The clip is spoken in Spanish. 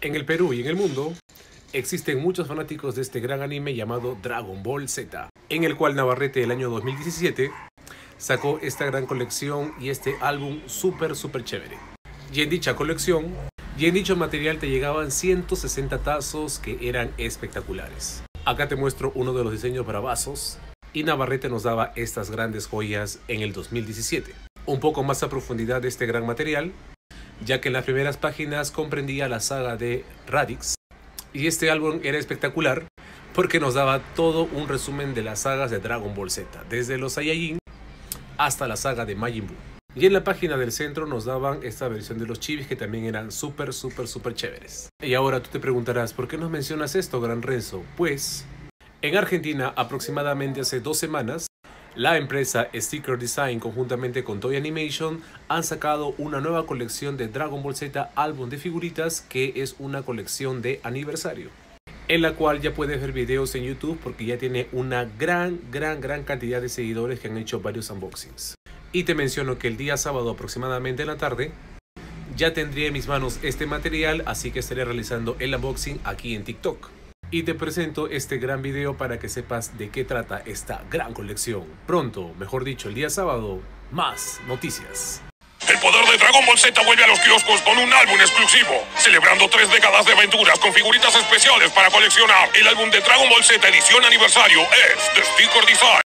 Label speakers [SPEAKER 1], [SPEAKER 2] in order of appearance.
[SPEAKER 1] En el Perú y en el mundo existen muchos fanáticos de este gran anime llamado Dragon Ball Z, en el cual Navarrete el año 2017 sacó esta gran colección y este álbum súper chévere. Y en dicha colección y en dicho material te llegaban 160 tazos que eran espectaculares. Acá te muestro uno de los diseños bravazos y Navarrete nos daba estas grandes joyas en el 2017. Un poco más a profundidad de este gran material, ya que en las primeras páginas comprendía la saga de Raditz, y este álbum era espectacular porque nos daba todo un resumen de las sagas de Dragon Ball Z, desde los Saiyajin hasta la saga de Majin Buu. Y en la página del centro nos daban esta versión de los Chibis que también eran súper chéveres. Y ahora tú te preguntarás, ¿por qué nos mencionas esto, Gran Renzo? Pues, en Argentina, aproximadamente hace 2 semanas, la empresa Sticker Design conjuntamente con Toei Animation han sacado una nueva colección de Dragon Ball Z álbum de figuritas, que es una colección de aniversario, en la cual ya puedes ver videos en YouTube porque ya tiene una gran cantidad de seguidores que han hecho varios unboxings. Y te menciono que el día sábado aproximadamente en la tarde ya tendría en mis manos este material, así que estaré realizando el unboxing aquí en TikTok. Y te presento este gran video para que sepas de qué trata esta gran colección. Pronto, mejor dicho, el día sábado, más noticias.
[SPEAKER 2] El poder de Dragon Ball Z vuelve a los kioscos con un álbum exclusivo, celebrando 3 décadas de aventuras con figuritas especiales para coleccionar. El álbum de Dragon Ball Z edición aniversario es de Sticker Design.